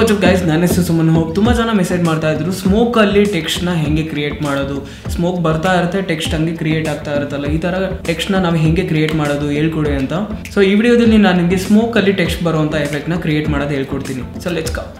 What's up guys, ನನ್ನ ಹೆಸರು Suman hope. ತುಂಬ ಜನ ಮೆಸೇಜ್ ಮಾಡ್ತಾ ಇದ್ರು ಸ್ಮೋಕಲ್ಲಿ ಟೆಕ್ಸ್ಟ್ನ ಹೆಂಗೆ ಕ್ರಿಯೇಟ್ ಮಾಡೋದು, ಸ್ಮೋಕ್ ಬರ್ತಾ ಇರುತ್ತೆ ಟೆಕ್ಸ್ಟ್ ಹಂಗೆ ಕ್ರಿಯೇಟ್ ಆಗ್ತಾ ಇರುತ್ತಲ್ಲ, ಈ ಥರ ಟೆಕ್ಸ್ಟ್ನ ನಾವು ಹೆಂಗೆ ಕ್ರಿಯೇಟ್ ಮಾಡೋದು ಹೇಳ್ಕೊಡಿ ಅಂತ. ಸೊ ಈ ವಿಡಿಯೋದಲ್ಲಿ ನಾನು ನಿಮಗೆ ಸ್ಮೋಕಲ್ಲಿ ಟೆಕ್ಸ್ಟ್ ಬರುವಂಥ ಎಫೆಕ್ಟ್ನ ಕ್ರಿಯೇಟ್ ಮಾಡೋದು ಹೇಳ್ಕೊಡ್ತೀನಿ. So let's go.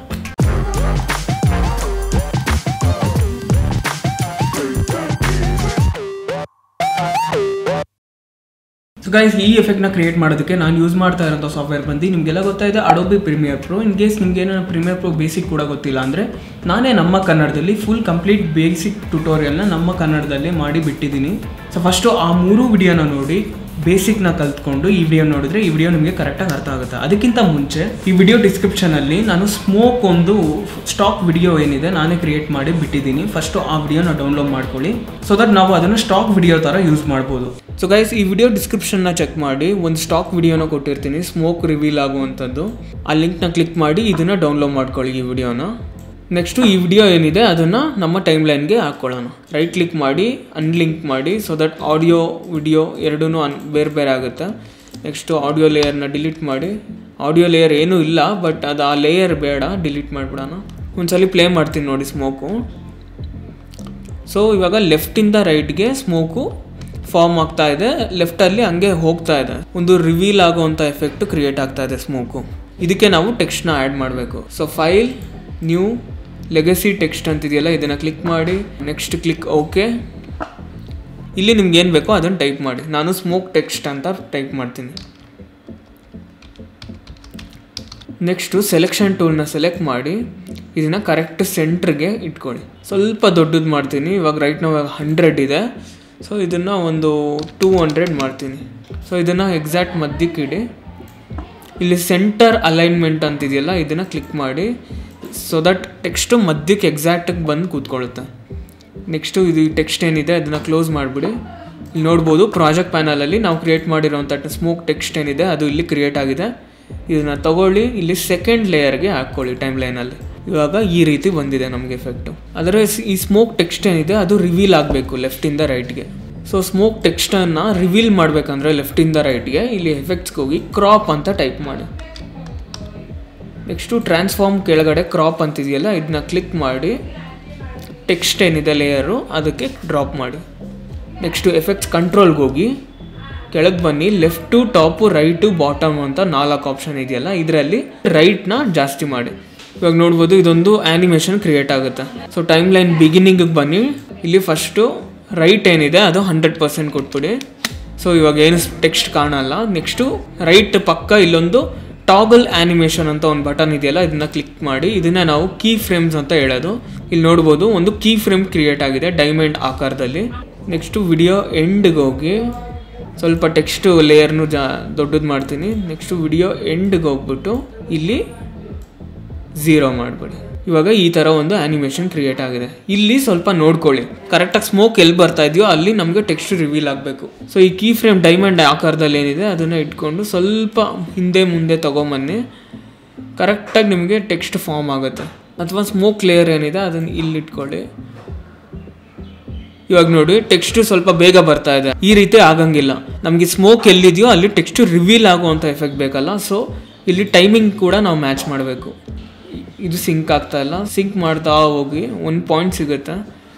So guys, ಈ ಎಫೆಕ್ಟ್ನ ಕ್ರಿಯೇಟ್ ಮಾಡೋದಕ್ಕೆ ನಾನು ಯೂಸ್ ಮಾಡ್ತಾ ಇರೋಂಥ ಸಾಫ್ಟ್ವೇರ್ ಬಂದು ನಿಮಗೆಲ್ಲ ಗೊತ್ತಾಯಿದೆ, Adobe Premiere Pro. In case ನಿಮಗೆ ಪ್ರೀಮಿಯರ್ ಪ್ರೋ ಬೇಸಿಕ್ ಕೂಡ ಗೊತ್ತಿಲ್ಲ ಅಂದರೆ ನಾನೇ ನಮ್ಮ ಕನ್ನಡದಲ್ಲಿ ಫುಲ್ ಕಂಪ್ಲೀಟ್ ಬೇಸಿಕ್ ಟ್ಯುಟೋರಿಯಲ್ನ ನಮ್ಮ ಕನ್ನಡದಲ್ಲೇ ಮಾಡಿ ಬಿಟ್ಟಿದ್ದೀನಿ. ಸೊ ಫಸ್ಟು ಆ 3 ವಿಡಿಯೋನ ನೋಡಿ ಬೇಸಿಕ್ನ ಕಲ್ತ್ಕೊಂಡು ಈ ವಿಡಿಯೋ ನೋಡಿದ್ರೆ ಈ ವಿಡಿಯೋ ನಿಮಗೆ ಕರೆಕ್ಟಾಗಿ ಅರ್ಥ ಆಗುತ್ತೆ. ಅದಕ್ಕಿಂತ ಮುಂಚೆ ಈ ವಿಡಿಯೋ ಡಿಸ್ಕ್ರಿಪ್ಷನಲ್ಲಿ ನಾನು ಸ್ಮೋಕ್ ಒಂದು ಸ್ಟಾಕ್ ವಿಡಿಯೋ ಏನಿದೆ ನಾನೇ ಕ್ರಿಯೇಟ್ ಮಾಡಿ ಬಿಟ್ಟಿದ್ದೀನಿ. ಫಸ್ಟು ಆ ವಿಡಿಯೋನ ಡೌನ್ಲೋಡ್ ಮಾಡ್ಕೊಳ್ಳಿ, ಸೊ ದಟ್ ನಾವು ಅದನ್ನು ಸ್ಟಾಕ್ ವಿಡಿಯೋ ಥರ ಯೂಸ್ ಮಾಡ್ಬೋದು. ಸೊ ಗೈಸ್, ಈ ವಿಡಿಯೋ ಡಿಸ್ಕ್ರಿಪ್ಷನ್ನ ಚೆಕ್ ಮಾಡಿ ಒಂದು ಸ್ಟಾಕ್ ವಿಡಿಯೋನ ಕೊಟ್ಟಿರ್ತೀನಿ, ಸ್ಮೋಕ್ ರಿವೀಲ್ ಆಗುವಂಥದ್ದು. ಆ ಲಿಂಕ್ನ ಕ್ಲಿಕ್ ಮಾಡಿ ಇದನ್ನು ಡೌನ್ಲೋಡ್ ಮಾಡ್ಕೊಳ್ಳಿ ಈ ವಿಡಿಯೋನ. ನೆಕ್ಸ್ಟು ಈ ವಿಡಿಯೋ ಏನಿದೆ ಅದನ್ನು ನಮ್ಮ ಟೈಮ್ ಲೈನ್ಗೆ ಹಾಕ್ಕೊಳ್ಳೋಣ. ರೈಟ್ ಕ್ಲಿಕ್ ಮಾಡಿ ಅನ್ಲಿಂಕ್ ಮಾಡಿ, ಸೊ ದಟ್ ಆಡಿಯೋ ವಿಡಿಯೋ ಎರಡೂ ಬೇರೆ ಬೇರೆ ಆಗುತ್ತೆ. ನೆಕ್ಸ್ಟು ಆಡಿಯೋ ಲೇಯರ್ನ ಡಿಲೀಟ್ ಮಾಡಿ. ಆಡಿಯೋ ಲೇಯರ್ ಏನೂ ಇಲ್ಲ, ಬಟ್ ಅದು ಆ ಲೇಯರ್ ಬೇಡ, ಡಿಲೀಟ್ ಮಾಡಿಬಿಡೋಣ. ಒಂದ್ಸಲ ಪ್ಲೇ ಮಾಡ್ತೀನಿ ನೋಡಿ ಸ್ಮೋಕು. ಸೊ ಇವಾಗ ಲೆಫ್ಟಿಂದ ರೈಟ್ಗೆ ಸ್ಮೋಕು ಫಾರ್ಮ್ ಆಗ್ತಾ ಇದೆ, ಲೆಫ್ಟಲ್ಲಿ ಹಂಗೆ ಹೋಗ್ತಾ ಇದೆ. ಒಂದು ರಿವೀಲ್ ಆಗುವಂಥ ಎಫೆಕ್ಟು ಕ್ರಿಯೇಟ್ ಆಗ್ತಾ ಇದೆ ಸ್ಮೋಕು. ಇದಕ್ಕೆ ನಾವು ಟೆಕ್ಸ್ಟ್ನ ಆ್ಯಡ್ ಮಾಡಬೇಕು. So file, new, legacy text ಅಂತಿದೆಯಲ್ಲ ಇದನ್ನು ಕ್ಲಿಕ್ ಮಾಡಿ. Next click okay. ಇಲ್ಲಿ ನಿಮ್ಗೆ ಏನು ಬೇಕೋ ಅದನ್ನು ಟೈಪ್ ಮಾಡಿ. ನಾನು ಸ್ಮೋಕ್ ಟೆಕ್ಸ್ಟ್ ಅಂತ ಟೈಪ್ ಮಾಡ್ತೀನಿ. ನೆಕ್ಸ್ಟು ಸೆಲೆಕ್ಷನ್ ಟೂಲ್ನ ಸೆಲೆಕ್ಟ್ ಮಾಡಿ ಇದನ್ನು ಕರೆಕ್ಟ್ ಸೆಂಟ್ರಿಗೆ ಇಟ್ಕೊಳ್ಳಿ. ಸ್ವಲ್ಪ ದೊಡ್ಡದು ಮಾಡ್ತೀನಿ. ಇವಾಗ ರೈಟ್ ನಾವು 100 ಇದೆ, ಸೊ ಇದನ್ನು ಒಂದು 200 ಮಾಡ್ತೀನಿ. ಸೊ ಇದನ್ನು ಎಕ್ಸಾಕ್ಟ್ ಮಧ್ಯಕ್ಕೆ ಇಡಿ. ಇಲ್ಲಿ ಸೆಂಟರ್ ಅಲೈನ್ಮೆಂಟ್ ಅಂತಿದೆಯಲ್ಲ ಇದನ್ನು ಕ್ಲಿಕ್ ಮಾಡಿ, ಸೊ ದಟ್ ಟೆಕ್ಸ್ಟು ಮಧ್ಯಕ್ಕೆ ಎಕ್ಸಾಕ್ಟಾಗಿ ಬಂದು ಕೂತ್ಕೊಳ್ಳುತ್ತೆ. ನೆಕ್ಸ್ಟು ಇದು ಟೆಕ್ಸ್ಟ್ ಏನಿದೆ ಅದನ್ನು ಕ್ಲೋಸ್ ಮಾಡಿಬಿಡಿ. ಇಲ್ಲಿ ನೋಡ್ಬೋದು ಪ್ರಾಜೆಕ್ಟ್ ಪ್ಯಾನಲಲ್ಲಿ ನಾವು ಕ್ರಿಯೇಟ್ ಮಾಡಿರೋಂಥ ಸ್ಮೋಕ್ ಟೆಕ್ಸ್ಟ್ ಏನಿದೆ ಅದು ಇಲ್ಲಿ ಕ್ರಿಯೇಟ್ ಆಗಿದೆ. ಇದನ್ನು ತಗೊಳ್ಳಿ, ಇಲ್ಲಿ ಸೆಕೆಂಡ್ ಲೇಯರ್ಗೆ ಹಾಕ್ಕೊಳ್ಳಿ ಟೈಮ್ ಲೈನಲ್ಲಿ. ಇವಾಗ ಈ ರೀತಿ ಬಂದಿದೆ ನಮಗೆ ಎಫೆಕ್ಟು. ಆದರೆ ಈ ಸ್ಮೋಕ್ ಟೆಕ್ಸ್ಟ್ ಏನಿದೆ ಅದು ರಿವೀಲ್ ಆಗಬೇಕು ಲೆಫ್ಟಿಂದ ರೈಟ್ಗೆ. ಸೊ ಸ್ಮೋಕ್ ಟೆಕ್ಸ್ಟನ್ನು ರಿವೀಲ್ ಮಾಡಬೇಕಂದ್ರೆ ಲೆಫ್ಟಿಂದ ರೈಟ್ಗೆ ಇಲ್ಲಿ ಎಫೆಕ್ಟ್ಸ್ಗೆ ಹೋಗಿ ಕ್ರಾಪ್ ಅಂತ ಟೈಪ್ ಮಾಡಿ. ನೆಕ್ಸ್ಟು ಟ್ರಾನ್ಸ್ಫಾರ್ಮ್ ಕೆಳಗಡೆ ಕ್ರಾಪ್ ಅಂತಿದೆಯಲ್ಲ ಇದನ್ನ ಕ್ಲಿಕ್ ಮಾಡಿ ಟೆಕ್ಸ್ಟ್ ಏನಿದೆ ಲೇಯರು ಅದಕ್ಕೆ ಡ್ರಾಪ್ ಮಾಡಿ. ನೆಕ್ಸ್ಟು ಎಫೆಕ್ಟ್ಸ್ ಕಂಟ್ರೋಲ್ಗೆ ಹೋಗಿ ಕೆಳಗೆ ಬನ್ನಿ. ಲೆಫ್ಟು, ಟಾಪು, ರೈಟು, ಬಾಟಮ್ ಅಂತ 4 ಆಪ್ಷನ್ ಇದೆಯಲ್ಲ ಇದರಲ್ಲಿ ರೈಟ್ನ ಜಾಸ್ತಿ ಮಾಡಿ. ಇವಾಗ ನೋಡ್ಬೋದು ಇದೊಂದು ಆ್ಯನಿಮೇಷನ್ ಕ್ರಿಯೇಟ್ ಆಗುತ್ತೆ. ಸೊ ಟೈಮ್ ಲೈನ್ ಬಿಗಿನಿಂಗಿಗೆ ಬನ್ನಿ. ಇಲ್ಲಿ ಫಸ್ಟು ರೈಟ್ ಏನಿದೆ ಅದು 100% ಕೊಟ್ಬಿಡಿ. ಸೊ ಇವಾಗ ಏನು ಟೆಕ್ಸ್ಟ್ ಕಾಣಲ್ಲ. ನೆಕ್ಸ್ಟು ರೈಟ್ ಪಕ್ಕ ಇಲ್ಲೊಂದು ಟಾಗಲ್ ಆ್ಯನಿಮೇಷನ್ ಅಂತ ಒಂದು ಬಟನ್ ಇದೆಯಲ್ಲ ಇದನ್ನ ಕ್ಲಿಕ್ ಮಾಡಿ. ಇದನ್ನ ನಾವು ಕೀ ಫ್ರೇಮ್ಸ್ ಅಂತ ಹೇಳೋದು. ಇಲ್ಲಿ ನೋಡ್ಬೋದು ಒಂದು ಕೀ ಫ್ರೇಮ್ ಕ್ರಿಯೇಟ್ ಆಗಿದೆ ಡೈಮಂಡ್ ಆಕಾರದಲ್ಲಿ. ನೆಕ್ಸ್ಟು ವಿಡಿಯೋ ಎಂಡ್ಗೆ ಹೋಗಿ ಸ್ವಲ್ಪ ಟೆಕ್ಸ್ಟ್ ಲೇಯರ್ನು ದೊಡ್ಡದು ಮಾಡ್ತೀನಿ. ನೆಕ್ಸ್ಟು ವಿಡಿಯೋ ಎಂಡ್ಗೆ ಹೋಗ್ಬಿಟ್ಟು ಇಲ್ಲಿ 0 ಮಾಡಿಬಿಡಿ. ಇವಾಗ ಈ ಥರ ಒಂದು ಆ್ಯನಿಮೇಷನ್ ಕ್ರಿಯೇಟ್ ಆಗಿದೆ. ಇಲ್ಲಿ ಸ್ವಲ್ಪ ನೋಡ್ಕೊಳ್ಳಿ, ಕರೆಕ್ಟಾಗಿ ಸ್ಮೋಕ್ ಎಲ್ಲಿ ಬರ್ತಾ ಇದೆಯೋ ಅಲ್ಲಿ ನಮಗೆ ಟೆಕ್ಸ್ಟ್ ರಿವೀಲ್ ಆಗಬೇಕು. ಸೊ ಈ ಕೀ ಫ್ರೇಮ್ ಡೈಮಂಡ್ ಆಕಾರದಲ್ಲಿ ಏನಿದೆ ಅದನ್ನು ಇಟ್ಕೊಂಡು ಸ್ವಲ್ಪ ಹಿಂದೆ ಮುಂದೆ ತೊಗೊಂಬನ್ನಿ. ಕರೆಕ್ಟಾಗಿ ನಿಮಗೆ ಟೆಕ್ಸ್ಟ್ ಫಾರ್ಮ್ ಆಗುತ್ತೆ. ಅಥವಾ ಸ್ಮೋಕ್ ಲೇಯರ್ ಏನಿದೆ ಅದನ್ನು ಇಲ್ಲಿ ಇಟ್ಕೊಳ್ಳಿ. ಇವಾಗ ನೋಡಿ ಟೆಕ್ಸ್ಟು ಸ್ವಲ್ಪ ಬೇಗ ಬರ್ತಾ ಇದೆ. ಈ ರೀತಿ ಆಗಂಗಿಲ್ಲ. ನಮಗೆ ಸ್ಮೋಕ್ ಎಲ್ಲಿದೆಯೋ ಅಲ್ಲಿ ಟೆಕ್ಸ್ಟು ರಿವೀಲ್ ಆಗುವಂಥ ಎಫೆಕ್ಟ್ ಬೇಕಲ್ಲ. ಸೊ ಇಲ್ಲಿ ಟೈಮಿಂಗ್ ಕೂಡ ನಾವು ಮ್ಯಾಚ್ ಮಾಡಬೇಕು. ಇದು ಸಿಂಕ್ ಆಗ್ತಾ ಇಲ್ಲ, ಸಿಂಕ್ ಮಾಡ್ತಾ ಹೋಗಿ ಒಂದು ಪಾಯಿಂಟ್ ಸಿಗುತ್ತೆ.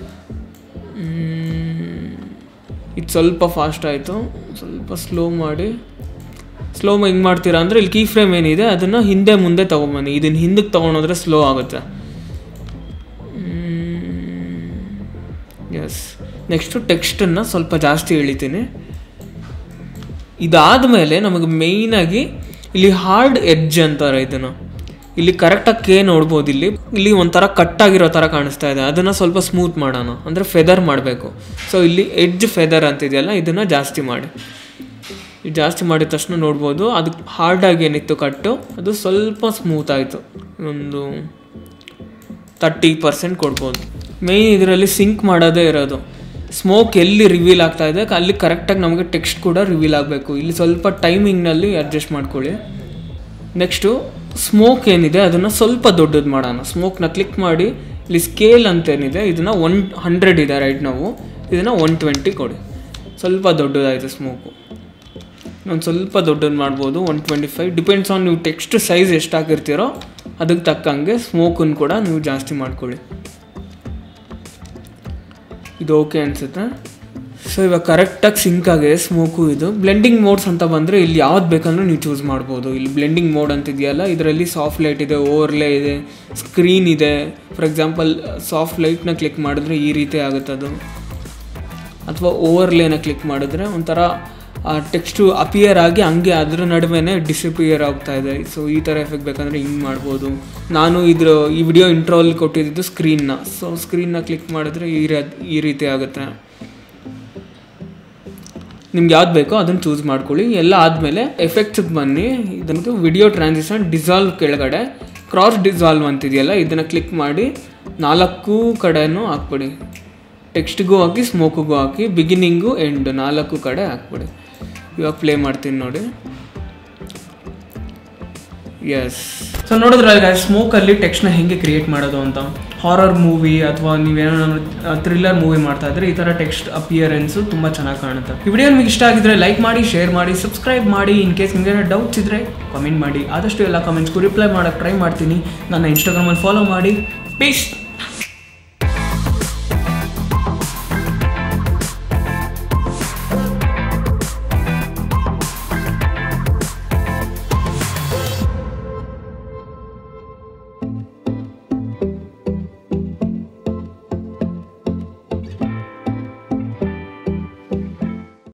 ಇದು ಸ್ವಲ್ಪ ಫಾಸ್ಟ್ ಆಯಿತು, ಸ್ವಲ್ಪ ಸ್ಲೋ ಮಾಡಿ. ಸ್ಲೋ ಹೆಂಗೆ ಮಾಡ್ತೀರಾ ಅಂದರೆ ಇಲ್ಲಿ ಕೀ ಫ್ರೇಮ್ ಏನಿದೆ ಅದನ್ನು ಹಿಂದೆ ಮುಂದೆ ತೊಗೊಂಬನ್ನಿ. ಇದನ್ನು ಹಿಂದಕ್ಕೆ ತೊಗೊಂಡೋದ್ರೆ ಸ್ಲೋ ಆಗುತ್ತೆ. ಎಸ್. ನೆಕ್ಸ್ಟು ಟೆಕ್ಸ್ಟನ್ನು ಸ್ವಲ್ಪ ಜಾಸ್ತಿ ಎಳಿತೀನಿ. ಇದಾದಮೇಲೆ ನಮಗೆ ಮೇಯ್ನಾಗಿ ಇಲ್ಲಿ ಹಾರ್ಡ್ ಎಡ್ಜ್ ಅಂತಾರೆ ಇದನ್ನು. ಇಲ್ಲಿ ಕರೆಕ್ಟಾಗಿ ನೋಡ್ಬೋದು. ಇಲ್ಲಿ ಒಂಥರ ಕಟ್ಟಾಗಿರೋ ಥರ ಕಾಣಿಸ್ತಾ ಇದೆ. ಅದನ್ನು ಸ್ವಲ್ಪ ಸ್ಮೂತ್ ಮಾಡೋಣ, ಅಂದರೆ ಫೆದರ್ ಮಾಡಬೇಕು. ಸೊ ಇಲ್ಲಿ ಎಡ್ಜ್ ಫೆದರ್ ಅಂತಿದೆಯಲ್ಲ ಇದನ್ನು ಜಾಸ್ತಿ ಮಾಡಿ. ಇದು ಜಾಸ್ತಿ ಮಾಡಿದ ತಕ್ಷಣ ನೋಡ್ಬೋದು ಅದು ಹಾರ್ಡಾಗಿ ಏನಿತ್ತು ಕಟ್ಟು ಅದು ಸ್ವಲ್ಪ ಸ್ಮೂತ್ ಆಯಿತು. ಒಂದು 30% ಕೊಡ್ಬೋದು. ಮೇಯ್ನ್ ಇದರಲ್ಲಿ ಸಿಂಕ್ ಮಾಡೋದೇ ಇರೋದು. ಸ್ಮೋಕ್ ಎಲ್ಲಿ ರಿವೀಲ್ ಆಗ್ತಾ ಇದೆ ಅಲ್ಲಿ ಕರೆಕ್ಟಾಗಿ ನಮಗೆ ಟೆಕ್ಸ್ಟ್ ಕೂಡ ರಿವೀಲ್ ಆಗಬೇಕು. ಇಲ್ಲಿ ಸ್ವಲ್ಪ ಟೈಮಿಂಗ್ನಲ್ಲಿ ಅಡ್ಜಸ್ಟ್ ಮಾಡ್ಕೊಳ್ಳಿ. ನೆಕ್ಸ್ಟು ಸ್ಮೋಕ್ ಏನಿದೆ ಅದನ್ನು ಸ್ವಲ್ಪ ದೊಡ್ಡದು ಮಾಡೋಣ. ಸ್ಮೋಕ್ನ ಕ್ಲಿಕ್ ಮಾಡಿ ಇಲ್ಲಿ ಸ್ಕೇಲ್ ಅಂತೇನಿದೆ ಇದನ್ನು 100 ಇದೆ ರೈಟ್. ನಾವು ಇದನ್ನು 120 ಕೊಡಿ. ಸ್ವಲ್ಪ ದೊಡ್ಡದಾಯಿತು ಸ್ಮೋಕು. ನಾನು ಸ್ವಲ್ಪ ದೊಡ್ಡದು ಮಾಡ್ಬೋದು 125 ಡಿಪೆಂಡ್ಸ್ ಆನ್ ನೀವು ಟೆಕ್ಸ್ಟ್ ಸೈಜ್ ಎಷ್ಟು ಹಾಕಿರ್ತೀರೋ ಅದಕ್ಕೆ ತಕ್ಕಂಗೆ ಸ್ಮೋಕನ್ನು ಕೂಡ ನೀವು ಜಾಸ್ತಿ ಮಾಡ್ಕೊಳ್ಳಿ. ಇದು ಓಕೆ ಅನಿಸುತ್ತೆ. ಸೊ ಇವಾಗ ಕರೆಕ್ಟಾಗಿ ಸಿಂಕ್ ಆಗಿದೆ ಸ್ಮೋಕು. ಇದು ಬ್ಲೆಂಡಿಂಗ್ ಮೋಡ್ಸ್ ಅಂತ ಬಂದರೆ ಇಲ್ಲಿ ಯಾವ್ದು ಬೇಕಂದ್ರೂ ನೀವು ಚೂಸ್ ಮಾಡ್ಬೋದು. ಇಲ್ಲಿ ಬ್ಲೆಂಡಿಂಗ್ ಮೋಡ್ ಅಂತಿದೆಯಲ್ಲ, ಇದರಲ್ಲಿ ಸಾಫ್ಟ್ ಲೈಟ್ ಇದೆ, ಓವರ್ಲೇ ಇದೆ, ಸ್ಕ್ರೀನ್ ಇದೆ. ಫಾರ್ ಎಕ್ಸಾಂಪಲ್ ಸಾಫ್ಟ್ ಲೈಟ್ನ ಕ್ಲಿಕ್ ಮಾಡಿದ್ರೆ ಈ ರೀತಿ ಆಗುತ್ತೆ ಅದು, ಅಥವಾ ಓವರ್ಲೇನ ಕ್ಲಿಕ್ ಮಾಡಿದ್ರೆ ಒಂಥರ ಟೆಕ್ಸ್ಟು ಅಪಿಯರ್ ಆಗಿ ಹಂಗೆ ಅದ್ರ ನಡುವೆ ಡಿಸಪಿಯರ್ ಆಗ್ತಾ ಇದೆ. ಸೊ ಈ ಥರ ಎಫೆಕ್ಟ್ ಬೇಕಂದರೆ ಹಿಂಗೆ ಮಾಡ್ಬೋದು. ನಾನು ಈ ವಿಡಿಯೋ ಇಂಟ್ರೋಲ್ಲಿ ಕೊಟ್ಟಿದ್ದು ಸ್ಕ್ರೀನ್ನ. ಸೊ ಸ್ಕ್ರೀನ್ನ ಕ್ಲಿಕ್ ಮಾಡಿದ್ರೆ ಈ ರೀತಿ ಆಗುತ್ತೆ. ನಿಮ್ಗೆ ಯಾವ್ದು ಬೇಕೋ ಅದನ್ನು ಚೂಸ್ ಮಾಡ್ಕೊಳ್ಳಿ. ಎಲ್ಲ ಆದಮೇಲೆ ಎಫೆಕ್ಟ್ಸಿಗೆ ಬನ್ನಿ. ಇದನ್ನು ವಿಡಿಯೋ ಟ್ರಾನ್ಸಿಷನ್ ಡಿಸಾಲ್ವ್ ಕೆಳಗಡೆ ಕ್ರಾಸ್ ಡಿಸಾಲ್ವ್ ಅಂತಿದೆಯಲ್ಲ, ಇದನ್ನು ಕ್ಲಿಕ್ ಮಾಡಿ 4 ಕಡೆನೂ ಹಾಕ್ಬಿಡಿ. ಟೆಕ್ಸ್ಟ್ಗೂ ಹಾಕಿ, ಸ್ಮೋಕಿಗೂ ಹಾಕಿ, ಬಿಗಿನಿಂಗು ಎಂಡ್ 4 ಕಡೆ ಹಾಕ್ಬಿಡಿ. ಇವಾಗ ಪ್ಲೇ ಮಾಡ್ತೀನಿ ನೋಡಿ. ಎಸ್. ಸೊ ನೋಡಿದ್ರಲ್ಲ ಸ್ಮೋಕಲ್ಲಿ ಟೆಕ್ಸ್ಟ್ನ ಹೇಗೆ ಕ್ರಿಯೇಟ್ ಮಾಡೋದು ಅಂತ. ಹಾರರ್ ಮೂವಿ ಅಥವಾ ನೀವೇನೋ ಥ್ರಿಲ್ಲರ್ ಮೂವಿ ಮಾಡ್ತಾ ಇದ್ರೆ ಈ ಥರ ಟೆಕ್ಸ್ಟ್ ಅಪಿಯರೆನ್ಸು ತುಂಬ ಚೆನ್ನಾಗಿ ಕಾಣುತ್ತೆ. ಈ ವಿಡಿಯೋ ನಿಮಗೆ ಇಷ್ಟ ಆಗಿದ್ರೆ ಲೈಕ್ ಮಾಡಿ, ಶೇರ್ ಮಾಡಿ, ಸಬ್ಸ್ಕ್ರೈಬ್ ಮಾಡಿ. ಇನ್ ಕೇಸ್ ನಿಮಗೆ ಡೌಟ್ಸ್ ಇದ್ದರೆ ಕಾಮೆಂಟ್ ಮಾಡಿ. ಆದಷ್ಟು ಎಲ್ಲ ಕಾಮೆಂಟ್ಸ್ಗೂ ರಿಪ್ಲೈ ಮಾಡೋಕ್ಕೆ ಟ್ರೈ ಮಾಡ್ತೀನಿ. ನನ್ನ ಇನ್ಸ್ಟಾಗ್ರಾಮಲ್ಲಿ ಫಾಲೋ ಮಾಡಿ. ಪೀಸ್.